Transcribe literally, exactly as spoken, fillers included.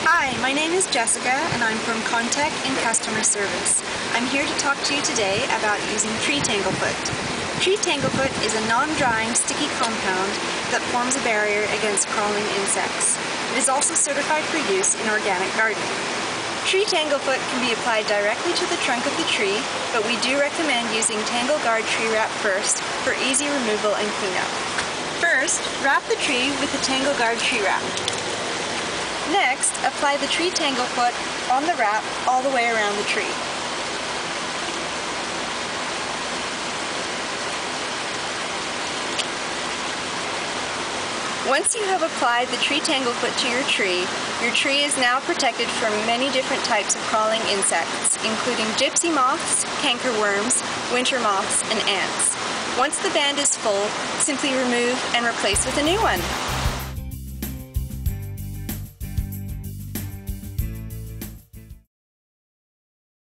Hi, my name is Jessica and I'm from Contact and Customer Service. I'm here to talk to you today about using Tree Tanglefoot. Tree Tanglefoot is a non-drying sticky compound that forms a barrier against crawling insects. It is also certified for use in organic gardening. Tree Tanglefoot can be applied directly to the trunk of the tree, but we do recommend using Tangle Guard tree wrap first for easy removal and cleanup. First, wrap the tree with the Tangle Guard tree wrap. Next, apply the Tree Tanglefoot on the wrap all the way around the tree. Once you have applied the Tree Tanglefoot to your tree, your tree is now protected from many different types of crawling insects, including gypsy moths, cankerworms, winter moths, and ants. Once the band is full, simply remove and replace with a new one.